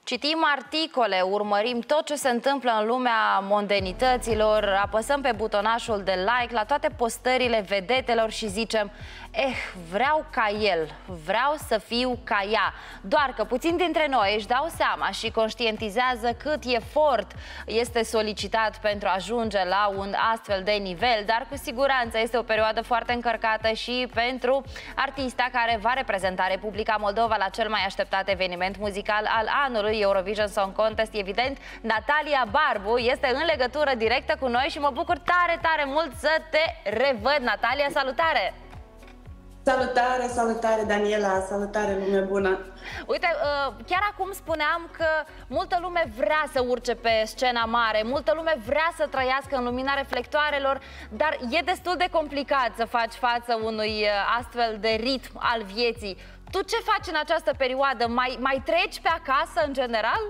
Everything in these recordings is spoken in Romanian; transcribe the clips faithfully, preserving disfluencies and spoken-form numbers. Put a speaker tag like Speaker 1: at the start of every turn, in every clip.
Speaker 1: Citim articole, urmărim tot ce se întâmplă în lumea mondenităților, apăsăm pe butonașul de like la toate postările vedetelor și zicem: eh, vreau ca el, vreau să fiu ca ea. Doar că puțin dintre noi își dau seama și conștientizează cât efort este solicitat pentru a ajunge la un astfel de nivel, dar cu siguranță este o perioadă foarte încărcată și pentru artista care va reprezenta Republica Moldova la cel mai așteptat eveniment muzical al anului, Eurovision Song Contest. Evident, Natalia Barbu este în legătură directă cu noi și mă bucur tare, tare mult să te revăd. Natalia, salutare!
Speaker 2: Salutare, salutare, Daniela, salutare, lume bună!
Speaker 1: Uite, chiar acum spuneam că multă lume vrea să urce pe scena mare, multă lume vrea să trăiască în lumina reflectoarelor, dar e destul de complicat să faci față unui astfel de ritm al vieții. Tu ce faci în această perioadă? Mai, mai treci pe acasă, în general?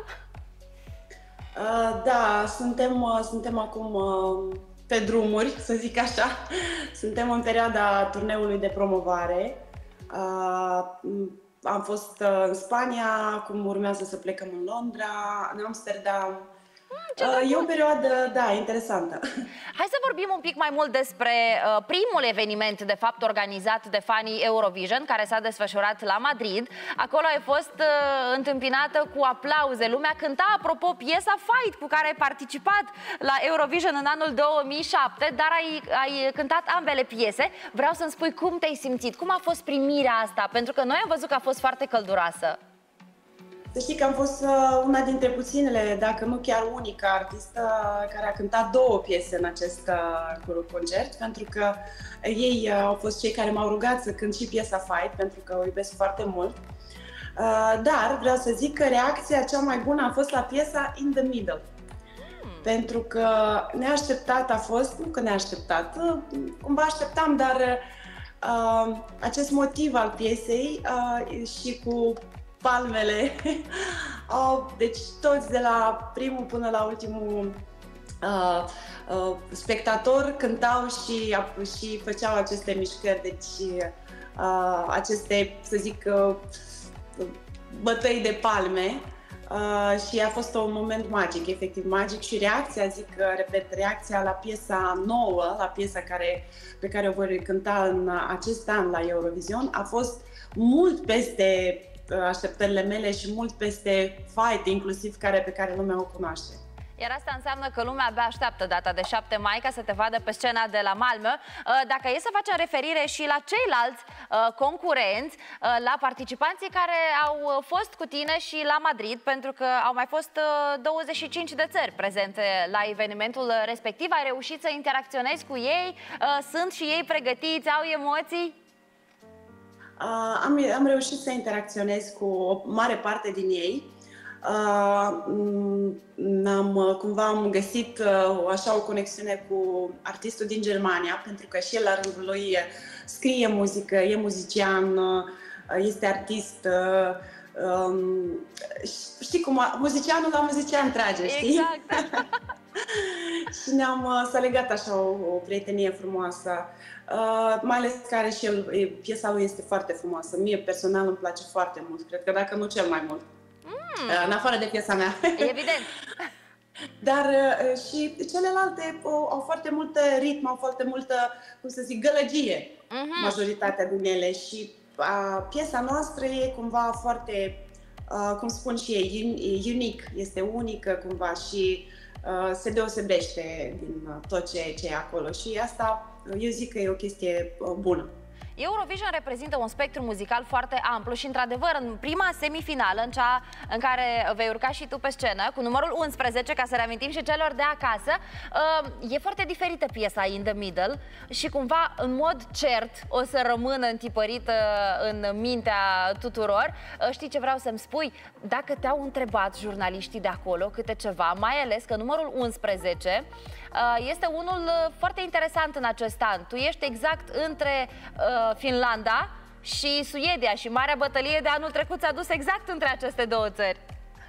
Speaker 2: Uh, da, suntem, uh, suntem acum uh, pe drumuri, să zic așa. Suntem în perioada turneului de promovare. Uh, am fost uh, în Spania, acum urmează să plecăm în Londra, în Amsterdam. Uh, e o perioadă, da, interesantă.
Speaker 1: Hai să vorbim un pic mai mult despre uh, primul eveniment, de fapt, organizat de fanii Eurovision, care s-a desfășurat la Madrid. Acolo ai fost uh, întâmpinată cu aplauze. Lumea cânta, apropo, piesa Fight, cu care ai participat la Eurovision în anul două mii șapte, dar ai, ai cântat ambele piese. Vreau să-mi spui cum te-ai simțit, cum a fost primirea asta, pentru că noi am văzut că a fost foarte călduroasă.
Speaker 2: Să știi că am fost uh, una dintre puținele, dacă nu chiar unica artistă care a cântat două piese în acest uh, concert, pentru că ei uh, au fost cei care m-au rugat să cânt și piesa Fight, pentru că o iubesc foarte mult. Uh, dar vreau să zic că reacția cea mai bună a fost la piesa In the Middle. Hmm. Pentru că neașteptat a fost, nu că neașteptat, uh, cumva așteptam, dar uh, acest motiv al piesei uh, și cu palmele, oh, deci toți de la primul până la ultimul uh, uh, spectator cântau și, și făceau aceste mișcări, deci uh, aceste, să zic, uh, bătăi de palme uh, și a fost un moment magic, efectiv magic și reacția, zic, repet, reacția la piesa nouă, la piesa care, pe care o voi cânta în acest an la Eurovision a fost mult peste așteptările mele și mult peste Fight, inclusiv care, pe care lumea o cunoaște.
Speaker 1: Iar asta înseamnă că lumea abia așteaptă data de șapte mai ca să te vadă pe scena de la Malmö. Dacă e să facem referire și la ceilalți concurenți, la participanții care au fost cu tine și la Madrid, pentru că au mai fost douăzeci și cinci de țări prezente la evenimentul respectiv, ai reușit să interacționezi cu ei? Sunt și ei pregătiți? Au emoții?
Speaker 2: Uh, am, am reușit să interacționez cu o mare parte din ei. Uh, am, cumva am găsit uh, așa o conexiune cu artistul din Germania, pentru că și el la rândul lui scrie muzică, e muzician, uh, este artist. Uh, um, știi cum, muzicianul la muzician trage, știi?
Speaker 1: Exact!
Speaker 2: Și ne-am s-a legat așa o, o prietenie frumoasă. Uh, mai ales care și el, piesa lui este foarte frumoasă. Mie personal îmi place foarte mult, cred că dacă nu cel mai mult. Mm. Uh, în afară de piesa mea.
Speaker 1: Evident.
Speaker 2: Dar uh, și celelalte uh, au foarte multă ritm, au foarte multă, cum să zic, gălăgie, mm-hmm. majoritatea din ele. Și uh, piesa noastră e cumva foarte, uh, cum spun și ei, unic, este unică cumva și uh, se deosebește din uh, tot ce, ce e acolo. Și asta eu zic că e o chestie bună.
Speaker 1: Eurovision reprezintă un spectru muzical foarte amplu și, într-adevăr, în prima semifinală, în cea în care vei urca și tu pe scenă, cu numărul unsprezece, ca să reamintim și celor de acasă, e foarte diferită piesa In the Middle și, cumva, în mod cert, o să rămână întipărită în mintea tuturor. Știi ce vreau să-mi spui? Dacă te-au întrebat jurnaliștii de acolo câte ceva, mai ales că numărul unsprezece este unul foarte interesant în acest an. Tu ești exact între uh, Finlanda și Suedia și marea bătălie de anul trecut s-a dus exact între aceste două țări.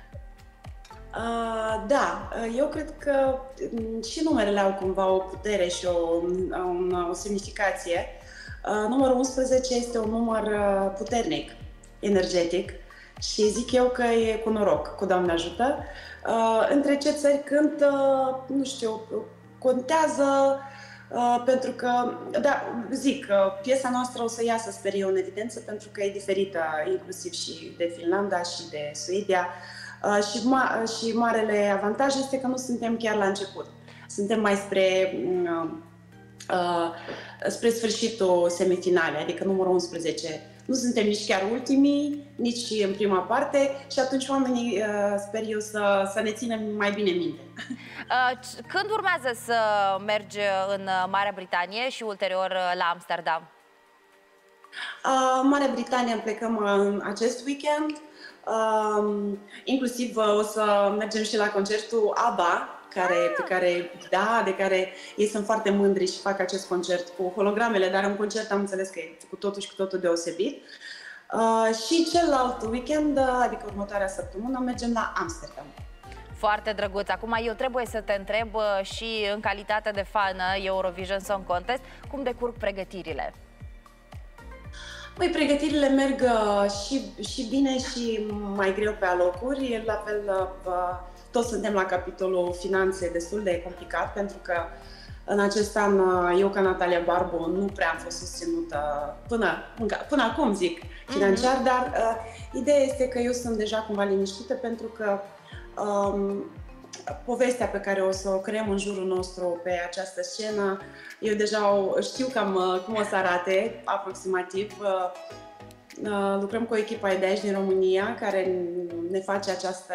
Speaker 2: Uh, da, eu cred că și numerele au cumva o putere și o, o, o semnificație. Uh, numărul unsprezece este un număr puternic, energetic Și zic eu că e cu noroc, cu Doamne ajută. Uh, între ce țări cânt, uh, nu știu, contează uh, pentru că, da, zic, uh, piesa noastră o să iasă, sper eu, în evidență, pentru că e diferită, inclusiv și de Finlanda și de Suedia. Uh, și, ma și marele avantaj este că nu suntem chiar la început. Suntem mai spre, uh, uh, spre sfârșitul semifinale, adică numărul unsprezece. Nu suntem nici chiar ultimii, nici în prima parte și atunci oamenii, uh, sper eu, să, să ne ținem mai bine minte.
Speaker 1: Când urmează să mergi în Marea Britanie și ulterior la Amsterdam?
Speaker 2: Uh, Marea Britanie plecăm uh, acest weekend. Uh, inclusiv uh, o să mergem și la concertul ABBA, care, pe care, da, de care ei sunt foarte mândri și fac acest concert cu hologramele, dar un concert am înțeles că e cu totul și cu totul deosebit. Uh, și celălalt weekend, adică următoarea săptămână, mergem la Amsterdam.
Speaker 1: Foarte drăguț. Acum eu trebuie să te întreb și în calitate de fană Eurovision Song Contest, cum decurg pregătirile?
Speaker 2: Păi, pregătirile merg și, și bine și mai greu pe alocuri. La fel, toți suntem la capitolul finanțe destul de complicat, pentru că în acest an eu, ca Natalia Barbu, nu prea am fost susținută până, până acum, zic, financiar, mm-hmm. dar uh, ideea este că eu sunt deja cumva liniștită, pentru că um, povestea pe care o să o creăm în jurul nostru pe această scenă, eu deja știu cam cum o să arate, aproximativ. Lucrăm cu echipa de aici din România, care ne face această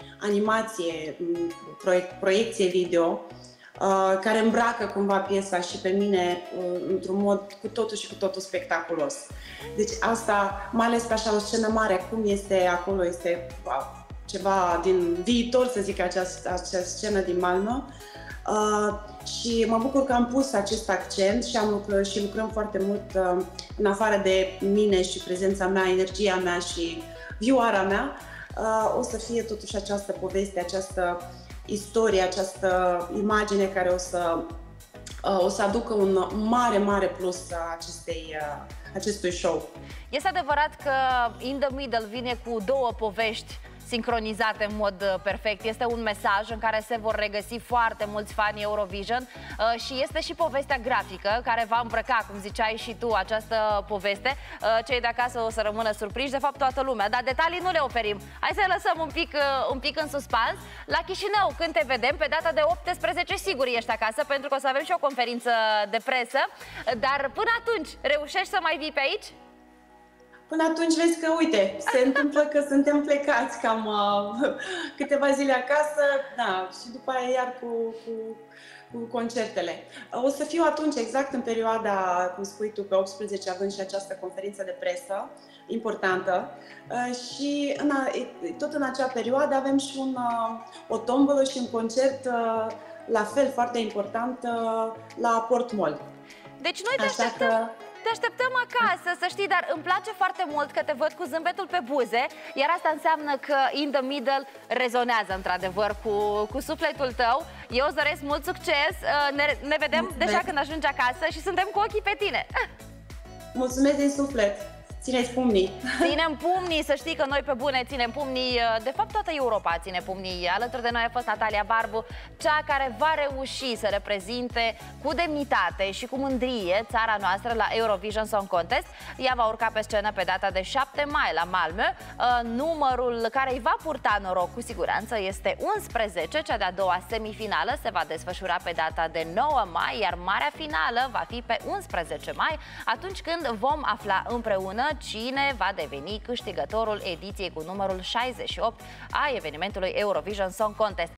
Speaker 2: animație, proiecție video, care îmbracă cumva piesa și pe mine într-un mod cu totul și cu totul spectaculos. Deci asta, mai ales pe așa o scenă mare, cum este acolo, este wow, ceva din viitor, să zic, această, această scenă din Malmö. Uh, și mă bucur că am pus acest accent și, am lucr și lucrăm foarte mult uh, în afară de mine și prezența mea, energia mea și vioara mea. Uh, o să fie totuși această poveste, această istorie, această imagine care o să, uh, o să aducă un mare, mare plus acestei, uh, acestui show.
Speaker 1: Este adevărat că In the Middle vine cu două povești sincronizate în mod perfect. Este un mesaj în care se vor regăsi foarte mulți fani Eurovision uh, și este și povestea grafică care va îmbrăca, cum ziceai și tu, această poveste. Uh, cei de acasă o să rămână surprinși, de fapt toată lumea, dar detalii nu le oferim. Hai să le lăsăm un pic, uh, un pic în suspans. La Chișinău, când te vedem, pe data de optsprezece, sigur ești acasă, pentru că o să avem și o conferință de presă, dar până atunci, reușești să mai vii pe aici?
Speaker 2: Până atunci vezi că, uite, se întâmplă că suntem plecați cam uh, câteva zile acasă, da, și după aia iar cu, cu, cu concertele. O să fiu atunci, exact în perioada, cum spui tu, pe optsprezece, având și această conferință de presă importantă. Uh, și în a, tot în acea perioadă avem și un, uh, o tombolă și un concert, uh, la fel, foarte important, uh, la Port Mall.
Speaker 1: Deci noi te așteptăm. Că... Te așteptăm acasă, să știi, dar îmi place foarte mult că te văd cu zâmbetul pe buze, iar asta înseamnă că In the Middle rezonează într-adevăr cu, cu sufletul tău. Eu îți doresc mult succes, ne, ne vedem Mulțumesc. Deja când ajungi acasă și suntem cu ochii pe tine.
Speaker 2: Mulțumesc din suflet! Țineți pumnii!
Speaker 1: Ținem pumnii, să știi că noi pe bune ținem pumnii. De fapt, toată Europa ține pumnii. Alături de noi a fost Natalia Barbu, cea care va reuși să reprezinte cu demnitate și cu mândrie țara noastră la Eurovision Song Contest. Ea va urca pe scenă pe data de șapte mai la Malmö. Numărul care îi va purta noroc cu siguranță este unsprezece. Cea de-a doua semifinală se va desfășura pe data de nouă mai, iar marea finală va fi pe unsprezece mai, atunci când vom afla împreună cine va deveni câștigătorul ediției cu numărul șaizeci și opt a evenimentului Eurovision Song Contest.